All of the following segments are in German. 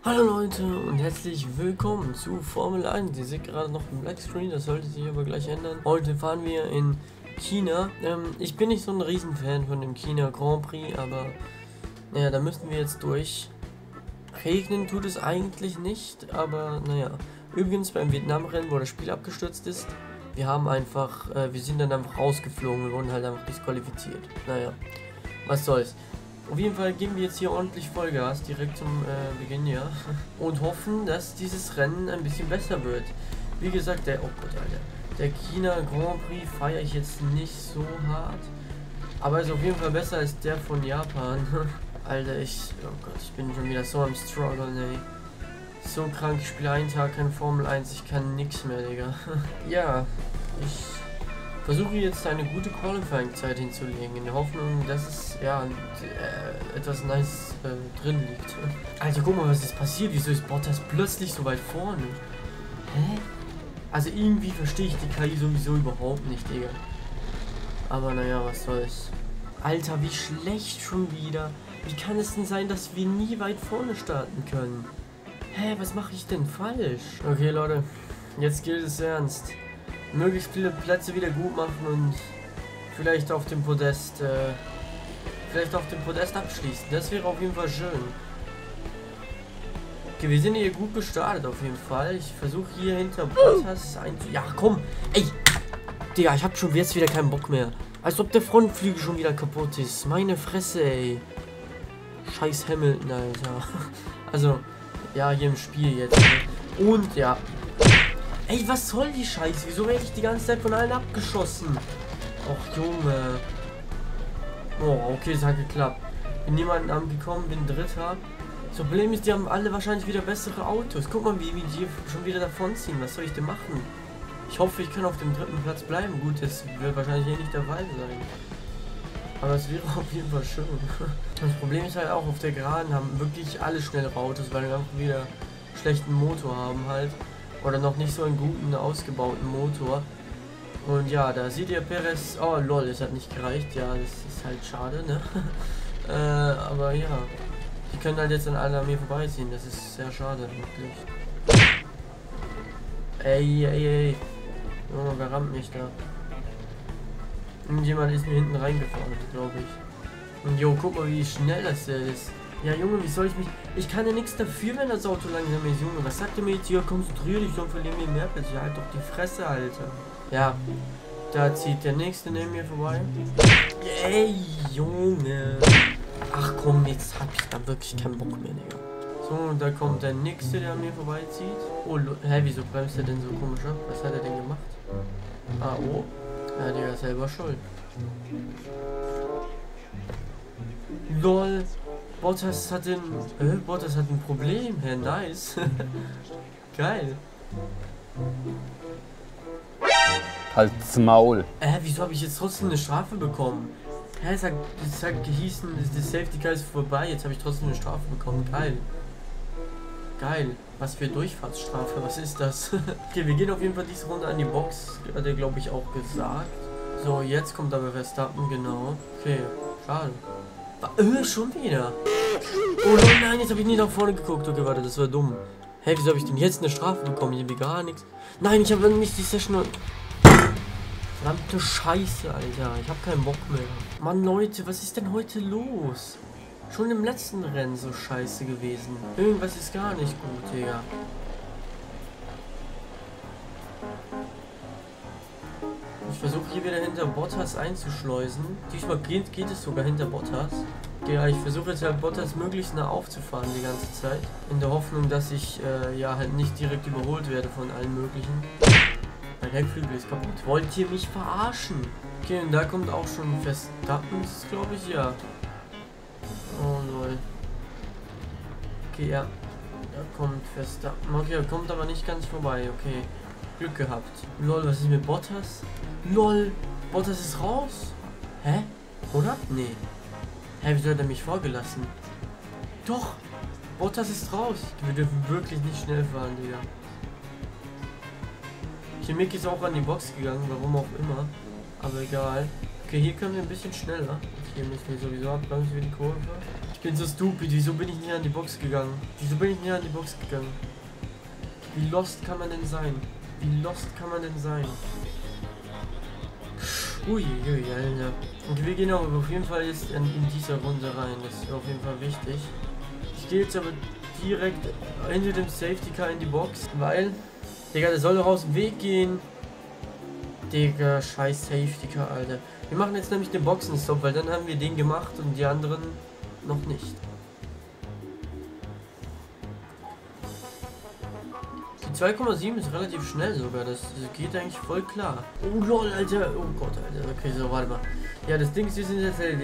Hallo Leute und herzlich willkommen zu Formel 1. Ihr seht gerade noch im Blackscreen, das sollte sich aber gleich ändern. Heute fahren wir in China. Ich bin nicht so ein Riesenfan von dem China Grand Prix, aber naja, da müssen wir jetzt durch. Regnen tut es eigentlich nicht, aber naja. Übrigens beim Vietnam-Rennen, wo das Spiel abgestürzt ist, wir sind dann einfach rausgeflogen, wir wurden halt einfach disqualifiziert. Naja, was soll's. Auf jeden Fall geben wir jetzt hier ordentlich Vollgas direkt zum Beginn, ja. Und hoffen, dass dieses Rennen ein bisschen besser wird. Wie gesagt, oh Gott, Alter. Der China Grand Prix feiere ich jetzt nicht so hart. Aber ist auf jeden Fall besser als der von Japan. Alter, oh Gott, ich bin schon wieder so am Struggle, ey. So krank, ich spiele einen Tag kein Formel 1, ich kann nix mehr, Digga. Ja, ich versuche jetzt eine gute Qualifying-Zeit hinzulegen, in der Hoffnung, dass es ja etwas nice drin liegt. Alter, guck mal, was ist passiert? Wieso ist Bottas plötzlich so weit vorne? Hä? Also irgendwie verstehe ich die KI sowieso überhaupt nicht, Digga. Aber naja, was soll's. Alter, wie schlecht schon wieder. Wie kann es denn sein, dass wir nie weit vorne starten können? Hä, was mache ich denn falsch? Okay, Leute, jetzt gilt es ernst. Möglichst viele Plätze wieder gut machen und vielleicht auf dem Podest abschließen. Das wäre auf jeden Fall schön. Okay, wir sind hier gut gestartet auf jeden Fall. Ich versuche hier hinter Bottas Ja, komm! Ey! Digga, ich hab schon jetzt wieder keinen Bock mehr. Als ob der Frontflügel schon wieder kaputt ist. Meine Fresse, ey. Scheiß Hamilton, Alter. Also, ja, hier im Spiel jetzt. Und ja. Ey, was soll die Scheiße? Wieso werde ich die ganze Zeit von allen abgeschossen? Och, Junge. Oh, okay, es hat geklappt. Bin niemanden angekommen, bin Dritter. Das Problem ist, die haben alle wahrscheinlich wieder bessere Autos. Guck mal, wie die schon wieder davonziehen. Was soll ich denn machen? Ich hoffe, ich kann auf dem dritten Platz bleiben. Gut, das wird wahrscheinlich hier nicht der Fall sein. Aber es wäre auf jeden Fall schön. Das Problem ist halt auch, auf der Geraden haben wirklich alle schnellere Autos, weil wir einfach wieder schlechten Motor haben halt. Oder noch nicht so einen guten, ausgebauten Motor. Und ja, da sieht ihr Perez. Oh lol, es hat nicht gereicht. Ja, das ist halt schade, ne? Aber ja. Die können halt jetzt an alle an mir vorbeiziehen. Das ist sehr schade, wirklich. Ey. Oh, wer rammt mich da? Irgendjemand ist mir hinten reingefahren, glaube ich. Und jo, guck mal, wie schnell das ist. Ja, Junge, wie soll ich mich... Ich kann ja nichts dafür, wenn das Auto langsam ist, Junge. Was sagt ihr mir jetzt hier? Konzentrier dich, sonst verlieren wir mehr Platz. Ja, halt doch die Fresse, Alter. Ja, da zieht der Nächste neben mir vorbei. Ey, Junge. Ach komm, jetzt hab ich da wirklich keinen Bock mehr, Digga. So, und da kommt der Nächste, der an mir vorbeizieht. Oh, hä, wieso bremst er denn so komisch ab? Was hat er denn gemacht? Ah, oh. Ja, Digga, ist selber schuld. LOL. Bottas hat ein Problem. Hä, nice. Geil. Halt's Maul. Wieso habe ich jetzt trotzdem eine Strafe bekommen? Es hat gehießen, das Safety Car ist vorbei. Jetzt habe ich trotzdem eine Strafe bekommen. Geil. Geil. Was für Durchfahrtsstrafe. Was ist das? Okay, wir gehen auf jeden Fall diese Runde an die Box. Hat er, glaube ich, auch gesagt. So, jetzt kommt aber Verstappen, genau. Okay, schade. Schon wieder. Oh nein, jetzt habe ich nie nach vorne geguckt. Okay, warte, das war dumm. Hä, wieso habe ich denn jetzt eine Strafe bekommen? Ich habe gar nichts. Nein, ich habe nicht die Session. Verdammte Scheiße, Alter. Ich habe keinen Bock mehr. Mann, Leute, was ist denn heute los? Schon im letzten Rennen so scheiße gewesen. Irgendwas ist gar nicht gut, Digga. Ich versuche hier wieder hinter Bottas einzuschleusen. Diesmal geht es sogar hinter Bottas. Ja, ich versuche jetzt halt Bottas möglichst nah aufzufahren die ganze Zeit. In der Hoffnung, dass ich ja halt nicht direkt überholt werde von allen möglichen. Mein Heckflügel ist kaputt. Wollt ihr mich verarschen? Okay, und da kommt auch schon Verstappen, glaube ich, ja. Oh lol. Okay, ja. Da kommt Verstappen. Okay, er kommt aber nicht ganz vorbei. Okay. Glück gehabt. Lol, was ist mit Bottas? Lol, Bottas ist raus? Hä? Oder? Nee. Hä, wieso hat er mich vorgelassen? Doch! Bottas ist raus. Wir dürfen wirklich nicht schnell fahren, Digga. Chemik ist auch an die Box gegangen, warum auch immer. Aber egal. Okay, hier können wir ein bisschen schneller. Hier müssen wir sowieso abbremsen für die Kurve. Ich bin so stupid. Wieso bin ich nicht an die Box gegangen? Wieso bin ich nicht an die Box gegangen? Wie lost kann man denn sein? Wie lost kann man denn sein? Uiuiui, Alter. Und wir gehen auch auf jeden Fall jetzt in dieser Runde rein. Das ist auf jeden Fall wichtig. Ich gehe jetzt aber direkt hinter dem Safety Car in die Box, weil, Digga, der soll doch aus dem Weg gehen. Digga, scheiß Safety Car, Alter. Wir machen jetzt nämlich den Boxenstopp, weil dann haben wir den gemacht und die anderen noch nicht. Die 2,7 ist relativ schnell sogar, das geht eigentlich voll klar. Oh lol, Alter, oh Gott, Alter, okay, so, warte mal. Ja, das Ding ist, wir sind jetzt halt,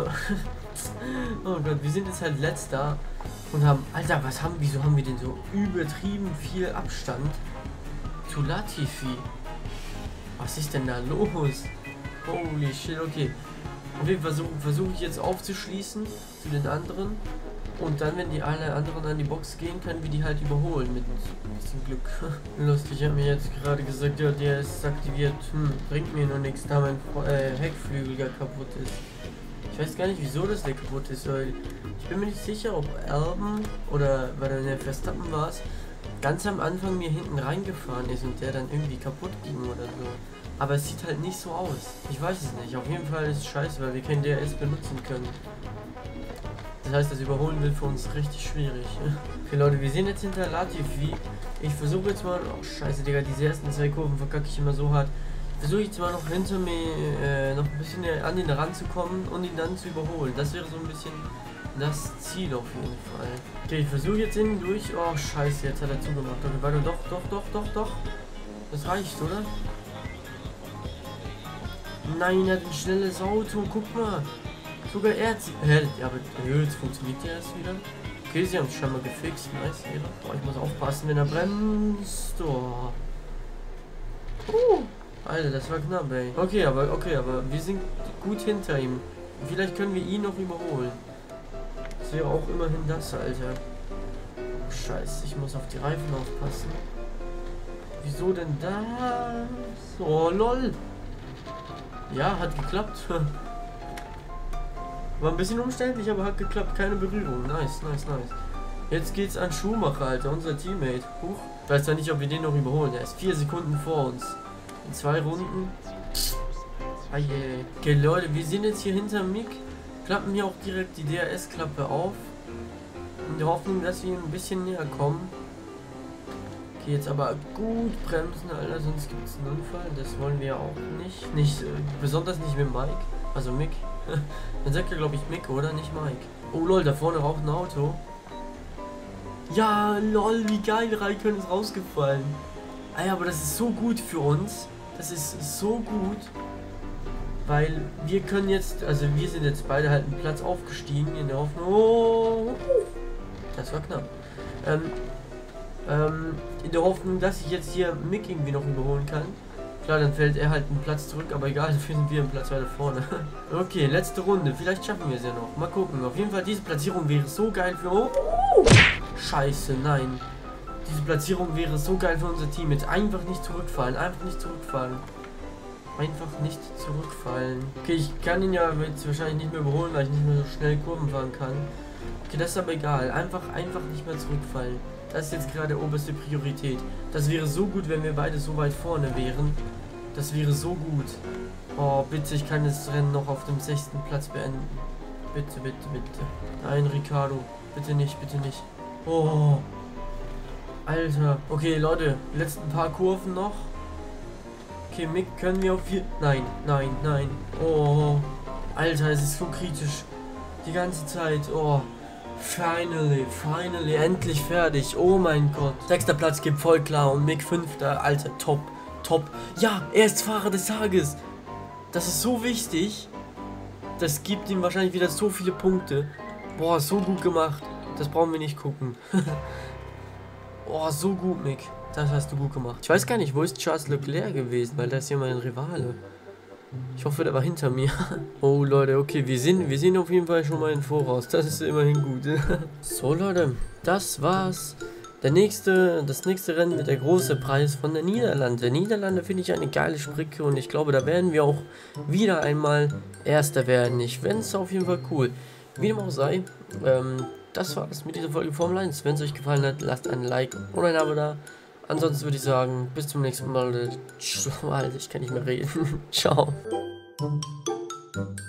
oh Gott, wir sind jetzt halt letzter und haben, Alter, wieso haben wir denn so übertrieben viel Abstand zu Latifi? Was ist denn da los? Holy shit, okay. Auf jeden Fall versuche ich jetzt aufzuschließen zu den anderen. Und dann, wenn die alle anderen an die Box gehen, können wir die halt überholen mit ein bisschen Glück. Lustig, ich habe mir jetzt gerade gesagt, ja, der ist aktiviert. Bringt mir noch nichts, da mein Heckflügel gar kaputt ist. Ich weiß gar nicht, wieso das der kaputt ist, weil ich bin mir nicht sicher, ob Albon oder weil er in der Verstappen war, ganz am Anfang mir hinten reingefahren ist und der dann irgendwie kaputt ging oder so. Aber es sieht halt nicht so aus. Ich weiß es nicht. Auf jeden Fall ist es scheiße, weil wir kein DRS benutzen können. Das heißt, das Überholen wird für uns richtig schwierig. Okay, Leute, wir sehen jetzt hinter Latifi. Ich versuche jetzt mal... Oh, scheiße, Digga, diese ersten 2 Kurven verkacke ich immer so hart. Versuche ich jetzt mal noch hinter mir noch ein bisschen an ihn ranzukommen und ihn dann zu überholen. Das wäre so ein bisschen das Ziel auf jeden Fall. Okay, ich versuche jetzt innen durch. Oh, scheiße, jetzt hat er zugemacht. Okay, warte, doch. Das reicht, oder? Nein, er hat ein schnelles Auto. Guck mal. Sogar er hat... Ja, aber jetzt funktioniert der erst wieder. Okay, sie haben es schon mal gefixt. Nice, hier. Boah, ich muss aufpassen, wenn er bremst. Oh. Alter, das war knapp, ey. Okay, aber wir sind gut hinter ihm. Vielleicht können wir ihn noch überholen. Das wäre auch immerhin das, Alter. Oh, scheiße, ich muss auf die Reifen aufpassen. Wieso denn das? Oh, lol. Ja, hat geklappt. War ein bisschen umständlich, aber hat geklappt. Keine Berührung. Nice. Jetzt geht's an Schumacher, Alter, unser Teammate. Huch. Ich weiß zwar nicht, ob wir den noch überholen. Er ist 4 Sekunden vor uns. In 2 Runden. Okay, Leute, wir sind jetzt hier hinter Mick. Klappen hier auch direkt die DRS-Klappe auf. In der Hoffnung, dass wir ein bisschen näher kommen. Okay, jetzt aber gut bremsen, Alter, sonst gibt es einen Unfall. Das wollen wir ja auch nicht. Besonders nicht mit Mike. Also Mick. Dann sagt er, glaube ich, Mick, oder? Nicht Mike. Oh lol, da vorne raucht ein Auto. Ja, lol, wie geil, Raikkonen ist rausgefallen. Ey, aber das ist so gut für uns. Das ist so gut. Weil wir können jetzt, also wir sind jetzt beide halt einen Platz aufgestiegen in der Hoffnung. Oh, das war knapp. In der Hoffnung, dass ich jetzt hier Mick irgendwie noch überholen kann. Klar, dann fällt er halt einen Platz zurück, aber egal, dann finden wir einen Platz weiter vorne. Okay, letzte Runde. Vielleicht schaffen wir es ja noch. Mal gucken. Auf jeden Fall, diese Platzierung wäre so geil für... Oh, scheiße, nein. Diese Platzierung wäre so geil für unser Team. Jetzt einfach nicht zurückfallen. Einfach nicht zurückfallen. Okay, ich kann ihn ja jetzt wahrscheinlich nicht mehr überholen, weil ich nicht mehr so schnell Kurven fahren kann. Okay, das ist aber egal. Einfach nicht mehr zurückfallen. Das ist jetzt gerade oberste Priorität. Das wäre so gut, wenn wir beide so weit vorne wären. Das wäre so gut. Oh, bitte, ich kann das Rennen noch auf dem 6. Platz beenden. Bitte. Nein, Ricardo. Bitte nicht. Oh. Alter. Okay, Leute. Letzten paar Kurven noch. Okay, Mick können wir auf 4... Nein. Oh. Alter, es ist so kritisch. Die ganze Zeit. Oh. Finally, endlich fertig. Oh mein Gott. 6. Platz geht voll klar und Mick 5. Alter, top. Ja, er ist Fahrer des Tages. Das ist so wichtig. Das gibt ihm wahrscheinlich wieder so viele Punkte. Boah, so gut gemacht. Das brauchen wir nicht gucken. Oh, so gut, Mick. Das hast du gut gemacht. Ich weiß gar nicht, wo ist Charles Leclerc gewesen, weil da ist ja mein Rivale. Ich hoffe, der war hinter mir. Oh, Leute, okay, wir sind auf jeden Fall schon mal im Voraus. Das ist immerhin gut. So, Leute, das war's. Das nächste Rennen wird der große Preis von der Niederlande. Niederlande finde ich eine geile Strecke und ich glaube, da werden wir auch wieder einmal Erster werden. Ich fände es auf jeden Fall cool. Wie dem auch sei, das war's mit dieser Folge Formel 1. Wenn es euch gefallen hat, lasst ein Like oder ein Abo da. Ansonsten würde ich sagen, bis zum nächsten Mal. Alter, ich kann nicht mehr reden. Ciao.